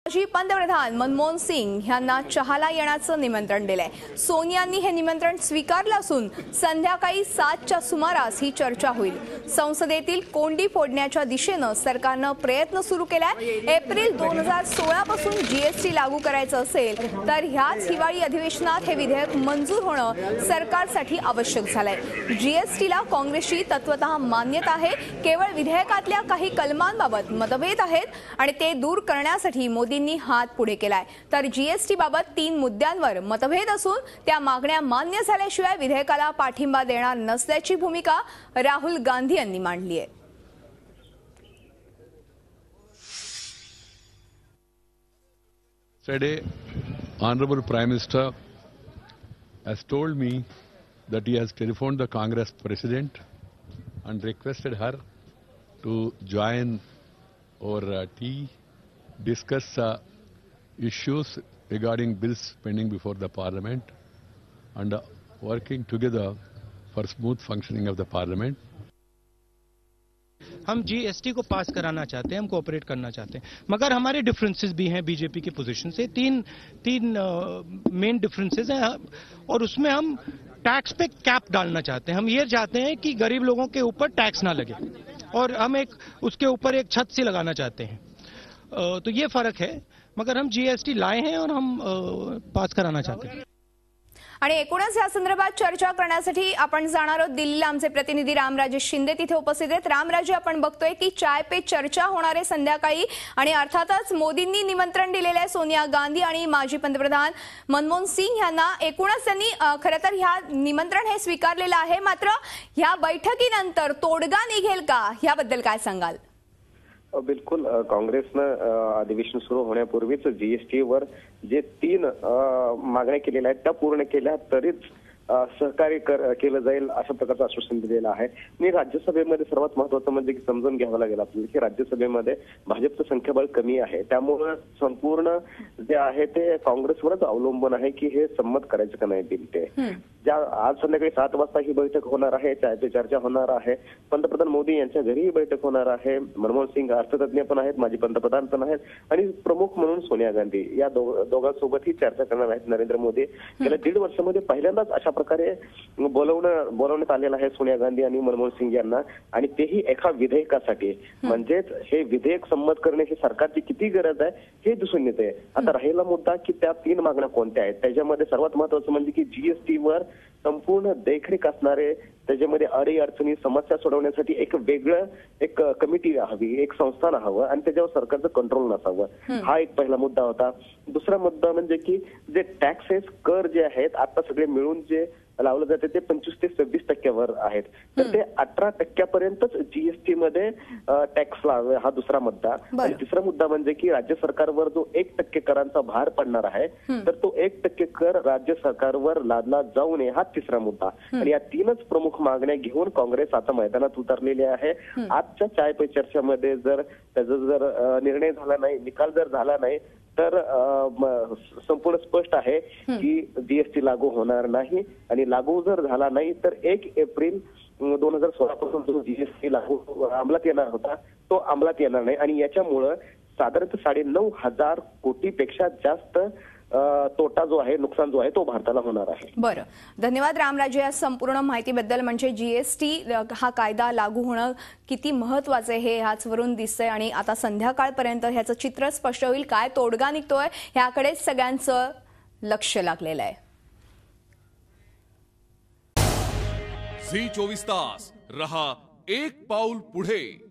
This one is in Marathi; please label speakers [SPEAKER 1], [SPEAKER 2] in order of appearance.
[SPEAKER 1] माजी पंतप्रधान मनमोहन सिंग यांना चहाला येण्याचं निमंत्रण दिलंय. सोनियांनी हे निमंत्रण स्वीकारलं असून संध्याकाळी 7च्या सुमारास ही चर्चा होईल. संसदेतील कोंडी फोडण्याच्या दिशेनं सरकारनं प्रयत्न सुरू केलाय. एप्रिल 2016 पासून जीएसटी लागू करायचं असेल तर ह्याच हिवाळी अधिवेशनात हे विधेयक मंजूर होणं सरकारसाठी आवश्यक झालंय. जीएसटीला काँग्रेसची तत्वतः मान्यता आहे. केवळ विधेयकातल्या काही कलमांबाबत मतभेद आहेत आणि ते दूर करण्यासाठी मोदींनी हात पुढे केलाय. तर जीएसटी बाबत 3 मुद्द्यांवर मतभेद असून त्या मागण्या मान्य झाल्याशिवाय विधेयकाला पाठिंबा देणार नसल्याची भूमिका राहुल गांधी यांनी मांडली आहे.
[SPEAKER 2] Today, Honorable Prime Minister has told me that he has telephoned the Congress President and requested her to join over tea, discuss issues regarding bills pending before the Parliament and working together for smooth functioning of the Parliament.
[SPEAKER 3] हम जीएसटी को पास कराना चाहते हैं, हम कोऑपरेट करना चाहते हैं, मगर हमारे डिफरेंसेस भी हैं बीजेपी की पोजीशन से. तीन मेन डिफरेंसेस हैं और उसमें हम टैक्स पे कैप डालना चाहते हैं. हम ये चाहते हैं कि गरीब लोगों के ऊपर टैक्स ना लगे और हम उसके ऊपर एक छत सी लगाना चाहते हैं. तो ये फर्क है, मगर हम जीएसटी लाए हैं और हम पास कराना चाहते हैं.
[SPEAKER 1] आणि एकूणच या संदर्भात चर्चा करण्यासाठी आपण जाणार आहोत दिल्लीला. आमचे प्रतिनिधी रामराजे शिंदे तिथे उपस्थित आहेत. रामराजे, आपण बघतोय की चाय पे चर्चा होणार आहे संध्याकाळी आणि अर्थातच मोदींनी निमंत्रण दिलेले आहे सोनिया गांधी आणि माजी पंतप्रधान मनमोहन सिंग यांना. एकूणच त्यांनी खरं तर ह्या निमंत्रण हे स्वीकारलेलं आहे. मात्र ह्या बैठकीनंतर तोडगा निघेल का, याबद्दल काय सांगाल?
[SPEAKER 4] बिलकुल. काँग्रेसनं अधिवेशन सुरू होण्यापूर्वीच जीएसटीवर जे 3 मागण्या केलेल्या आहेत त्या पूर्ण केल्या तरीच सहकार्य केलं जाईल अशा प्रकारचं आश्वासन दिलेलं आहे. आणि राज्यसभेमध्ये सर्वात महत्वाचं म्हणजे की समजून घ्यावं लागेल आपल्याला की राज्यसभेमध्ये भाजपचं संख्याबळ कमी आहे. त्यामुळे संपूर्ण जे आहे ते काँग्रेसवरच अवलंबून आहे की हे संमत करायचं का नाही बिल ते. ज्या आज संध्याकाळी 7 वाजता ही बैठक होणार आहे, चाय पे चर्चा होणार आहे. पंतप्रधान मोदी यांच्या घरी ही बैठक होणार आहे. मनमोहन सिंग अर्थतज्ञ पण आहेत, माजी पंतप्रधान पण आहेत आणि प्रमुख म्हणून सोनिया गांधी या दोघांसोबत ही चर्चा करणार आहेत. नरेंद्र मोदी गेल्या 1.5 वर्षामध्ये पहिल्यांदाच अशा प्रकारे बोलवण्यात आलेलं आहे सोनिया गांधी आणि मनमोहन सिंग यांना, आणि तेही एका विधेयकासाठी. म्हणजेच हे विधेयक संमत करणे ही सरकारची किती गरज आहे हे दिसून येते. आता राहिला मुद्दा की त्या 3 मागण्या कोणत्या आहेत. त्याच्यामध्ये सर्वात महत्वाचं म्हणजे की जीएसटीवर संपूर्ण देखरेख असणारे, त्याच्यामध्ये अडीअडचणी समस्या सोडवण्यासाठी एक कमिटी हवी, एक संस्थान हवं आणि त्याच्यावर सरकारचं कंट्रोल नसावं. हा एक पहिला मुद्दा होता. दुसरा मुद्दा म्हणजे की जे टॅक्सेस कर जे आहेत आता सगळे मिळून जे लावलं जाते ते 25 ते 26% आहेत. तर ते 18% जीएसटी मध्ये टॅक्स लावे, हा दुसरा मुद्दा. आणि तिसरा मुद्दा म्हणजे की राज्य सरकारवर जो 1% करांचा भार पडणार आहे तर तो 1% कर राज्य सरकारवर लादला जाऊ नये, हा तिसरा मुद्दा. आणि या 3च प्रमुख मागण्या घेऊन काँग्रेस आता मैदानात उतरलेली आहे. आजच्या चाय पे चर्चेमध्ये जर त्याचा निर्णय झाला नाही, निकाल जर झाला नाही तर संपूर्ण स्पष्ट आहे की जीएसटी लागू होणार नाही. आणि लागू जर झाला नाही तर 1 एप्रिल 2016 पासून जो जीएसटी लागू अंमलात येणार होता तो अंमलात येणार नाही. आणि याच्यामुळं साधारणतः 9,500 कोटीपेक्षा जास्त तोटा जो आहे, नुकसान जो आहे तो भारताला होणार आहे.
[SPEAKER 1] बरं, धन्यवाद रामराजे या संपूर्ण माहितीबद्दल. म्हणजे जीएसटी हा कायदा लागू होणं किती महत्वाचं आहे हे ह्याचवरून दिसतंय आणि आता संध्याकाळपर्यंत ह्याचं चित्र स्पष्ट होईल. काय तोडगा निघतोय ह्याकडे सगळ्यांचं लक्ष लागलेलं आहे.
[SPEAKER 5] झी 24 तास रहा एक पाऊल पुढे.